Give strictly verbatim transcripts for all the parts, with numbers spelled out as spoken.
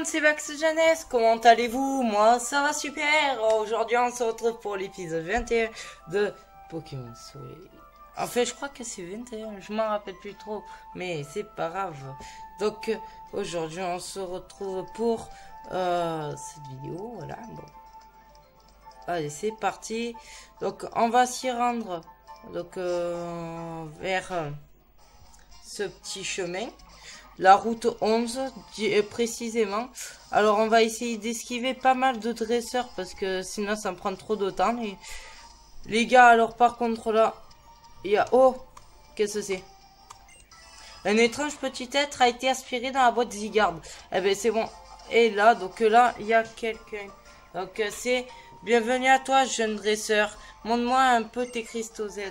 monde, c'est Max Jeunesse, comment allez-vous? Moi ça va super. Aujourd'hui on se retrouve pour l'épisode vingt et un de Pokémon Soleil. En fait je crois que c'est vingt et un, je m'en rappelle plus trop, mais c'est pas grave. Donc aujourd'hui on se retrouve pour euh, cette vidéo, voilà. Bon. Allez c'est parti. Donc on va s'y rendre donc euh, vers euh, ce petit chemin. La route onze, précisément. Alors, on va essayer d'esquiver pas mal de dresseurs parce que sinon, ça me prend trop de temps. Les, les gars, alors par contre, là, il y a... Oh, qu'est-ce que c'est? Un étrange petit être a été aspiré dans la boîte Zygarde. Eh ben, c'est bon. Et là, donc là, il y a quelqu'un. Donc, c'est... Bienvenue à toi, jeune dresseur. Montre-moi un peu tes cristaux Z.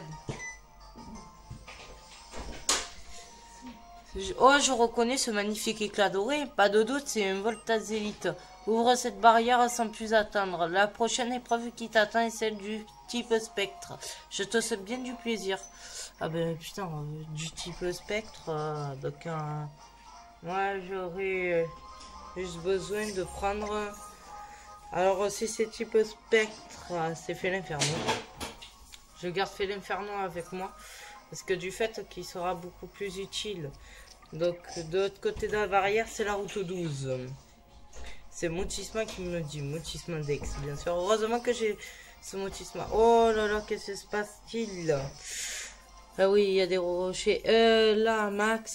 Oh, je reconnais ce magnifique éclat doré. Pas de doute, c'est un Voltazélite. Ouvre cette barrière sans plus attendre. La prochaine épreuve qui t'attend est celle du type spectre. Je te souhaite bien du plaisir. Ah ben putain, du type spectre. Euh, donc, euh, moi j'aurais euh, juste besoin de prendre. Alors, si c'est type spectre, euh, c'est fait l'inferno. Je garde fait l'inferno avec moi. Parce que du fait qu'il sera beaucoup plus utile. Donc de l'autre côté de la barrière, c'est la route douze. C'est Motisma qui me dit. Motisma Dex, bien sûr. Heureusement que j'ai ce Motisma. Oh là là, qu'est-ce que se passe-t-il? Ah oui, il y a des rochers. Euh, là, Max.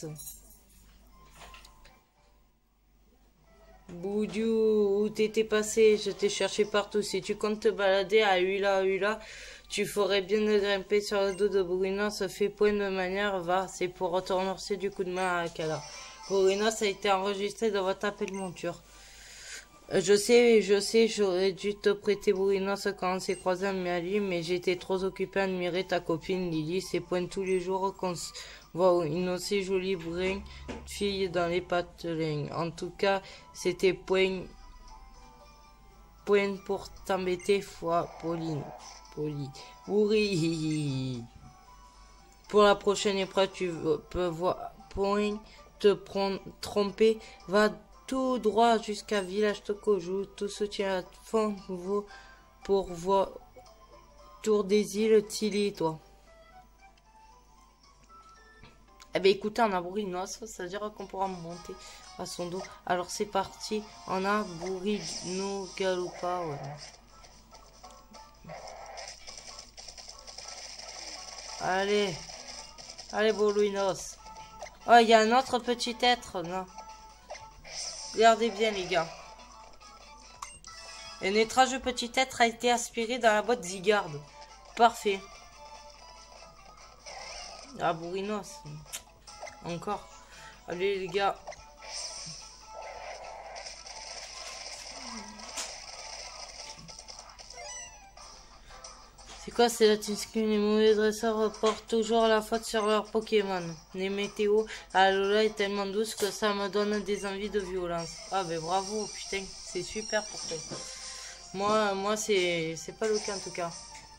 Boudiou, où t'étais passé? Je t'ai cherché partout. Si tu comptes te balader à Hula Hula, tu ferais bien de grimper sur le dos de Bourrinos. Fait point de manière, va. C'est pour retourner du coup de main à Akala. Bourrinos a été enregistré dans votre appel monture. Je sais, je sais, j'aurais dû te prêter Bourrinos quand on s'est croisé à Miali, mais j'étais trop occupé à admirer ta copine Lily. C'est point tous les jours qu'on voit une aussi jolie brune fille dans les patelins. En tout cas, c'était point, point pour t'embêter, foi, Pauline. Poli. Oui. Pour la prochaine épreuve, tu peux voir point te prendre, tromper. Va tout droit jusqu'à Village Tokoju. Tout soutien à fond nouveau pour voir Tour des îles Tilly, toi. Eh bien, écoutez, on a Bourrinos, ça veut dire qu'on pourra monter à son dos. Alors, c'est parti. On a Bourrino Galupa, ouais. Allez. Allez, Bourrinos. Oh, il y a un autre petit être, non. Regardez bien, les gars. Un étrange petit être a été aspiré dans la boîte Zygarde. Parfait. Ah, Bourrinos. Encore. Allez, les gars. C'est quoi, c'est la que les mauvais dresseurs reportent toujours la faute sur leurs Pokémon. Les météos à Lola est tellement douce que ça me donne des envies de violence. Ah ben bravo, putain, c'est super pour toi. Moi, moi c'est pas le cas en tout cas.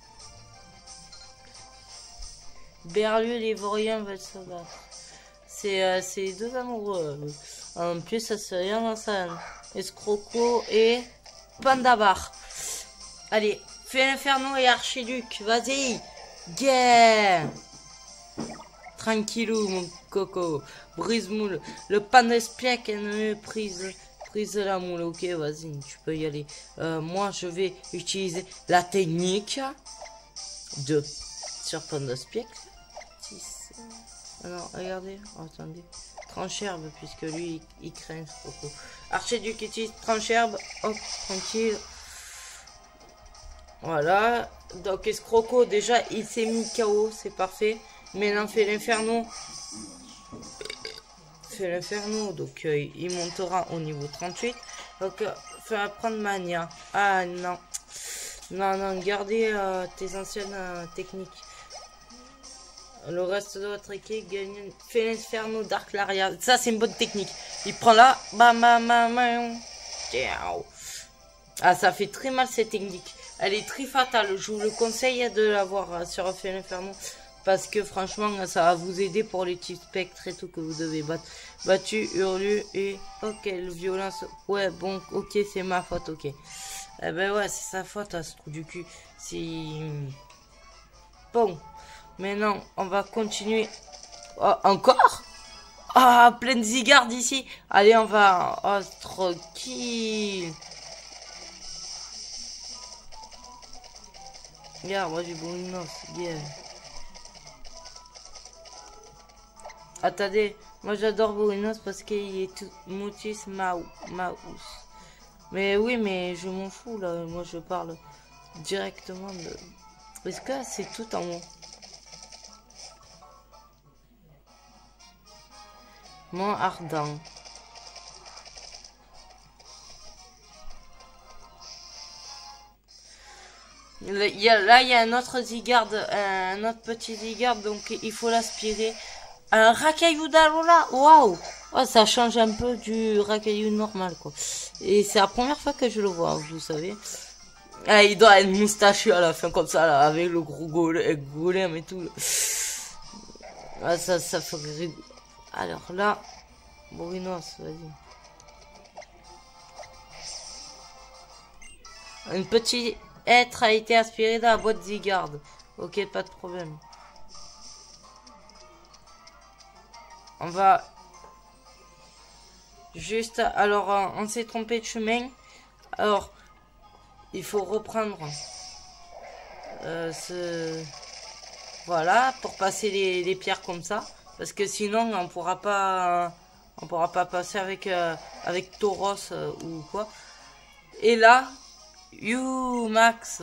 Berlieu et les Vauriens veulent se battre. C'est euh, deux amoureux. En plus, ça se rien dans ça. Escroco et Pandabar. Allez. Fais l'inferno et Archiduc, vas-y. Yeah. Tranquillou, mon coco. Brise-moule. Le pan d'espièque ne prise, prise la moule. Ok, vas-y, tu peux y aller. Euh, moi, je vais utiliser la technique de sur pan d'espièque. Alors, regardez. Oh, attendez. Trancherbe, puisque lui, il, il craint ce coco. Archiduc utilise trancherbe. Hop, tranquille. Voilà, donc Escroco déjà il s'est mis K O, c'est parfait. Maintenant fait l'inferno. Fait l'inferno, donc euh, il montera au niveau trente-huit. Donc euh, fait prendre Mania. Ah non. Non, non, gardez euh, tes anciennes euh, techniques. Le reste de votre équipe gagne. Fait l'inferno Dark Laria. Ça c'est une bonne technique. Il prend là. Bam bam bam bam. Ciao. Ah ça fait très mal cette technique. Elle est très fatale. Je vous le conseille de l'avoir sur Fait l'Inferno. parce que franchement, ça va vous aider pour les types spectres et tout que vous devez battre. Battu, hurlu et... Ok, le violence... Ouais, bon, ok, c'est ma faute, ok. Eh ben ouais, c'est sa faute, à ce trou du cul. Si... Bon. Maintenant, on va continuer. Oh, encore? Ah, plein de zigardes ici. Allez, on va... Oh, tranquille. Regarde, moi j'ai Brunos. Yeah. Attendez, moi j'adore Brunos parce qu'il est tout Moutis Maus. Mais oui, mais je m'en fous là. Moi je parle directement de... Est-ce que c'est tout en haut? Mont Ardent. Il y a, là, il y a un autre zigarde, un autre petit zigarde, donc il faut l'aspirer. Un racaillou d'Alola, waouh! Oh, ça change un peu du racaillou normal, quoi. Et c'est la première fois que je le vois, vous savez. Ah, il doit être moustachu à la fin, comme ça, là, avec le gros golem, golem et tout. Ah, ça, ça fait rigoler. Alors là, Brunos, vas-y. Un petit être a été aspiré dans la boîte Zygarde. Ok, pas de problème. On va juste... Alors, on s'est trompé de chemin. Alors, il faut reprendre euh, ce... Voilà, pour passer les, les pierres comme ça. Parce que sinon, on pourra pas... On pourra pas passer avec, euh, avec Tauros euh, ou quoi. Et là... You Max.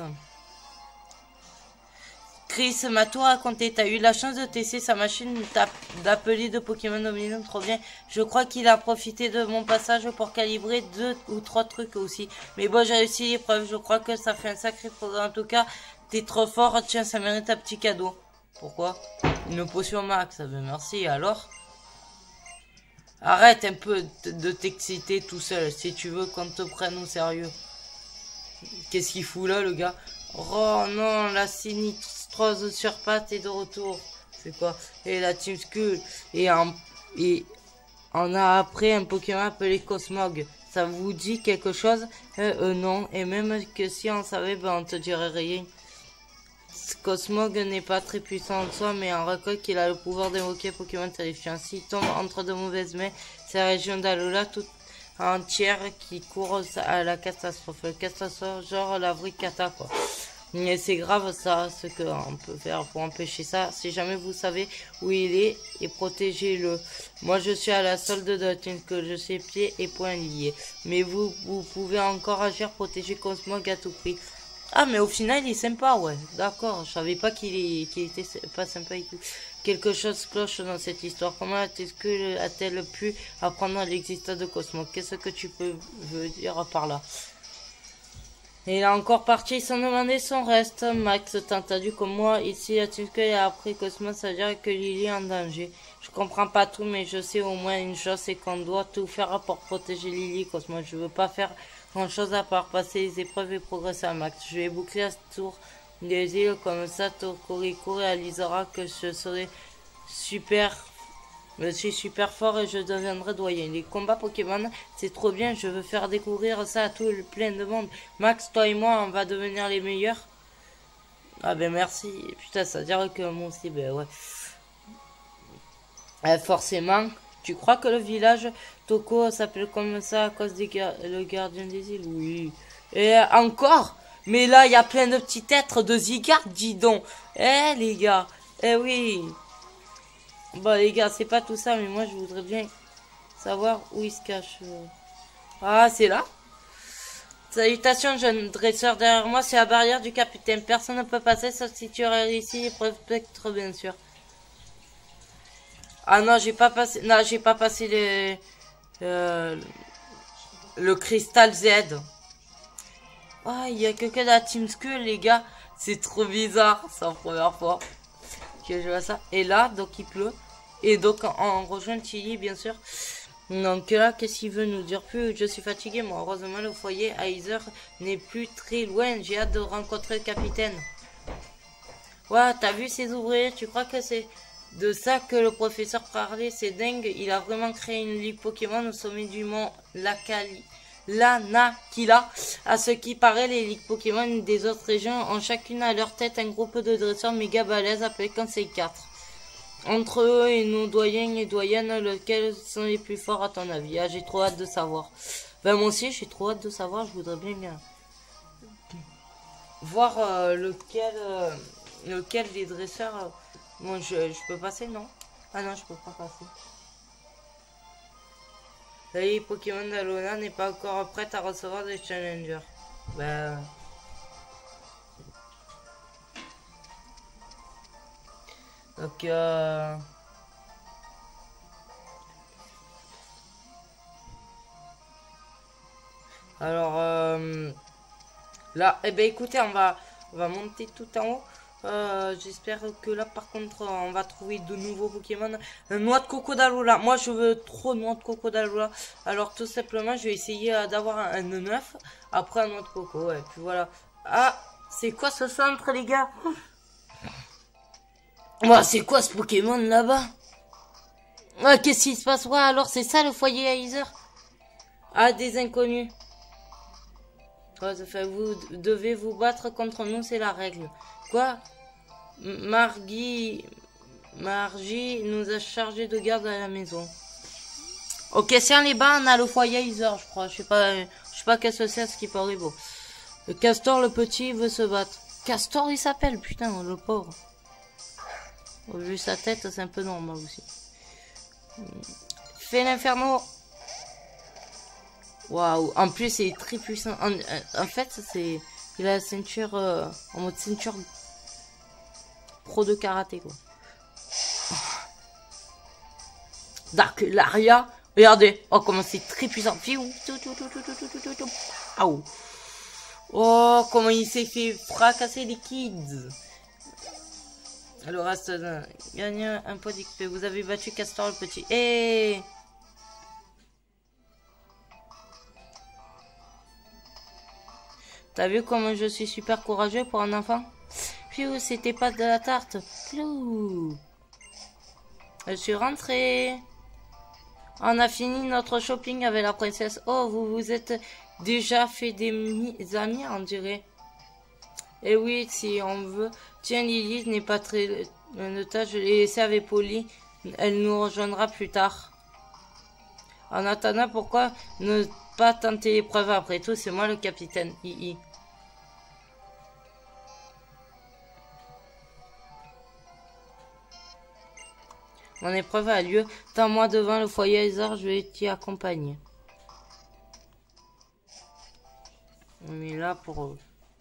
Chris m'a tout raconté. T'as eu la chance de tester sa machine d'appeler de Pokémon Omnium. Trop bien. Je crois qu'il a profité de mon passage pour calibrer deux ou trois trucs aussi. Mais bon, j'ai réussi l'épreuve. Je crois que ça fait un sacré progrès. En tout cas, t'es trop fort. Tiens, ça mérite un petit cadeau. Pourquoi? Une potion Max. Ben merci. Alors, arrête un peu de t'exciter tout seul. Si tu veux qu'on te prenne au sérieux. Qu'est-ce qu'il fout là, le gars? Oh non, la sinistrose sur patte est de retour. C'est quoi? Et la Team Skull. Et, en, et on a après un Pokémon appelé Cosmog. Ça vous dit quelque chose? euh, euh, Non. Et même que si on savait, ben on te dirait rien. Cosmog n'est pas très puissant en soi, mais en recueil qu'il a le pouvoir d'évoquer Pokémon terrifiant. S'il tombe entre de mauvaises mains, c'est la région d'Alola toute entière qui court à la catastrophe. La catastrophe, genre la vraie cata, quoi. Mais c'est grave ça, ce qu'on peut faire pour empêcher ça. Si jamais vous savez où il est, et protégez-le. Moi, je suis à la solde de Team que je sais pieds et poings liés. Mais vous, vous pouvez encore agir, protéger Cosmog à tout prix. Ah, mais au final, il est sympa, ouais. D'accord, je savais pas qu'il qu'il était pas sympa et tout. Quelque chose cloche dans cette histoire. Comment a-t-elle pu apprendre l'existence de Cosmog? Qu'est-ce que tu peux veux dire par là? Et il a encore parti sans demander son reste. Max, t'as entendu comme moi, ici à Tuskey a appris Cosmog, ça veut dire que Lily est en danger. Je comprends pas tout, mais je sais au moins une chose, c'est qu'on doit tout faire pour protéger Lily, Cosmog. Je veux pas faire grand chose à part passer les épreuves et progresser à Max. Je vais boucler à ce tour des îles, comme ça Tokorico réalisera que je serai super, je suis super fort et je deviendrai doyen. Les combats Pokémon, c'est trop bien, je veux faire découvrir ça à tout le plein de monde. Max, toi et moi, on va devenir les meilleurs. Ah ben merci, putain, ça veut dire que moi aussi, ben ouais. Euh, forcément, tu crois que le village Toko s'appelle comme ça à cause des gar le gardien des îles? Oui. Et encore? Mais là, il y a plein de petits êtres de Zygarde, dis donc. Eh, les gars. Eh oui. Bon, les gars, c'est pas tout ça, mais moi, je voudrais bien savoir où il se cache. Ah, c'est là? Salutations, jeune dresseur. Derrière moi, c'est la barrière du capitaine. Personne ne peut passer, sauf si tu es ici. Spectre, bien sûr. Ah non, j'ai pas passé... Non, j'ai pas passé le... Euh, le cristal Z. Ah, il y a quelqu'un de la Team Skull, les gars. C'est trop bizarre. C'est la première fois que je vois ça. Et là, donc il pleut. Et donc on rejoint Tilly, bien sûr. Donc là, qu'est-ce qu'il veut nous dire? Plus je suis fatigué, moi. Heureusement, le foyer Heiser n'est plus très loin. J'ai hâte de rencontrer le capitaine. Ouais, t'as vu ces ouvriers? Tu crois que c'est de ça que le professeur parlait? C'est dingue. Il a vraiment créé une ligue Pokémon au sommet du mont Lacali. Lanakila. À ce qui paraît, les ligues Pokémon des autres régions ont chacune à leur tête un groupe de dresseurs méga balèzes appelé Conseil quatre. Entre eux et nos doyens et doyennes, lesquels sont les plus forts à ton avis? Ah, j'ai trop hâte de savoir. Ben moi aussi, j'ai trop hâte de savoir. Je voudrais bien euh, voir euh, lequel, euh, lequel des dresseurs. Euh, bon, je, je peux passer, non? Ah non, je peux pas passer. La ligue Pokémon d'Alola n'est pas encore prête à recevoir des challengers. Ben... Donc, euh... alors, euh... là, eh ben écoutez, on va, on va monter tout en haut. Euh, J'espère que là, par contre, on va trouver de nouveaux Pokémon. Un noix de coco d'Alola. Moi, je veux trop noix de coco d'Alola. Alors, tout simplement, je vais essayer euh, d'avoir un, un neuf. Après, un noix de coco. Et puis voilà. Ah, c'est quoi ce centre, les gars? Oh, c'est quoi ce Pokémon là-bas? Ah, qu'est-ce qui se passe? Ouais, alors c'est ça le foyer à Iser? Ah, des inconnus. Ouais, ça fait, vous devez vous battre contre nous, c'est la règle. Quoi? Margie... Margie nous a chargé de garde à la maison. Ok, si on les bat, on a le foyer Iser, je crois. Je sais pas, je sais pas qu'est-ce que c'est, ce qui paraît beau. Le Castor, le petit, veut se battre. Castor, il s'appelle, putain, le pauvre. Vu sa tête, c'est un peu normal aussi. Fais l'inferno. Waouh. En plus, il est très puissant. En, en fait, c'est... Il a la ceinture... Euh, en mode ceinture... Pro de karaté, quoi. Dark Laria. Regardez. Oh, comment c'est très puissant. Oh. Oh, comment il s'est fait fracasser les kids. Alors, reste gagne un point d'X P. Vous avez battu Castor le petit. Et t'as vu comment je suis super courageux pour un enfant? Puis c'était pas de la tarte. Plou. Je suis rentrée. On a fini notre shopping avec la princesse. Oh, vous vous êtes déjà fait des amis, on dirait. Et oui, si on veut. Tiens, Lily n'est pas très de tâche. Je l'ai laissée avec Polly. Elle nous rejoindra plus tard. En attendant, pourquoi ne pas tenter l'épreuve? Après tout, c'est moi le capitaine. I I. Mon épreuve a lieu. Tends-moi devant le foyer Isar, je vais t'y accompagner. On est là pour...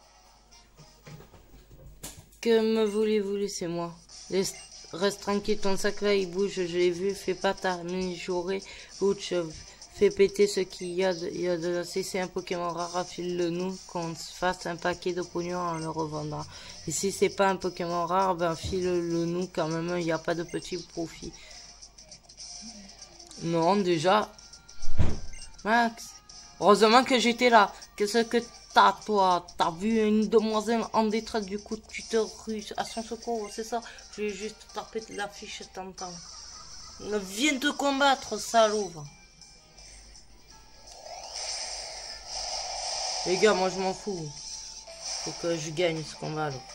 Que me voulez-vous? Laissez-moi. Laisse... Reste tranquille, ton sac là il bouge, je l'ai vu. Fais pas ta mijaurée. Ouch, fais péter ce qu'il y a de, il y a de là. Si c'est un Pokémon rare, file-le nous, qu'on se fasse un paquet de pognon, on le revendra. Et si c'est pas un Pokémon rare, ben file-le nous quand même, il n'y a pas de petit profit. Non, déjà. Max. Heureusement que j'étais là. Qu'est-ce que t'as, toi? T'as vu une demoiselle en détresse, du coup tu te rues à son secours, c'est ça? Je vais juste taper la fiche, t'entends. Viens te combattre, salaud. Les gars, moi je m'en fous. Faut que je gagne ce combat là.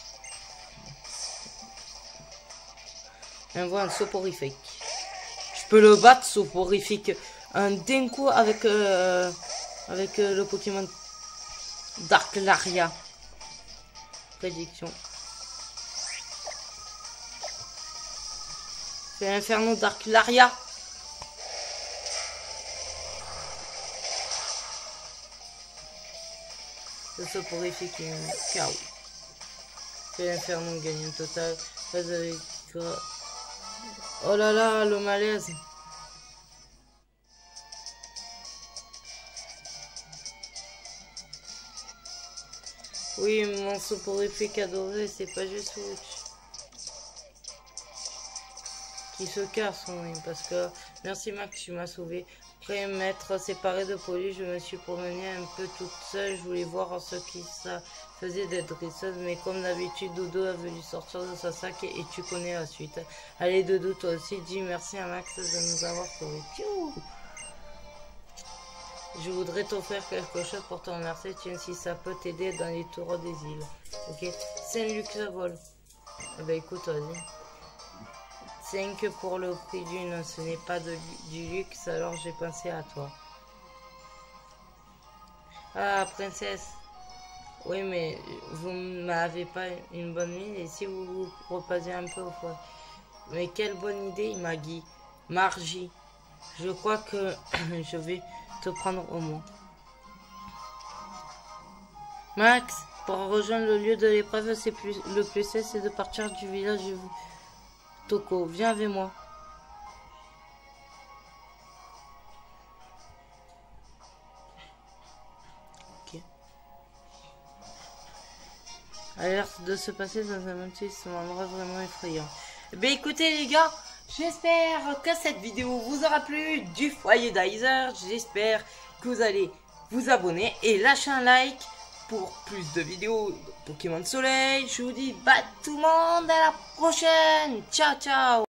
On voit un soporifique. Je peux le battre, soporifique. Un Denko avec, euh, avec euh, le Pokémon Dark Laria. Prédiction. C'est l'inferno Dark Laria. Le soporifique K O. C'est l'inferno gagne total. Avec... Oh là là, le malaise. Oui, mon soporifique adoré, c'est pas juste Switch. Qui se casse, oui, parce que... Merci Max, tu m'as sauvé. Après m'être séparé de Polly, je me suis promenée un peu toute seule. Je voulais voir ce qui ça faisait d'être dresseuse, mais comme d'habitude, Dodo a voulu sortir de sa sac et, et tu connais la suite. Allez Dodo, toi aussi, dis merci à Max de nous avoir sauvés. Je voudrais t'offrir quelque chose pour ton remercier, tiens, si ça peut t'aider dans les tours des îles. Ok, c'est un luxe vol. Eh ben écoute, vas-y. cinq pour le prix d'une, ce n'est pas de, du luxe, alors j'ai pensé à toi. Ah, princesse. Oui, mais vous m'avez pas une bonne mine et si vous vous reposez un peu au foie. Mais quelle bonne idée, Maggie. Margie. Je crois que je vais te prendre au mot. Max, pour rejoindre le lieu de l'épreuve, c'est plus le plus simple, c'est de partir du village de Toko. Viens avec moi. Ok. A l'air de se passer dans un endroit vraiment effrayant. Ben écoutez les gars, j'espère que cette vidéo vous aura plu du foyer d'Aizer. J'espère que vous allez vous abonner et lâcher un like pour plus de vidéos de Pokémon Soleil. Je vous dis bye tout le monde, à la prochaine. Ciao ciao.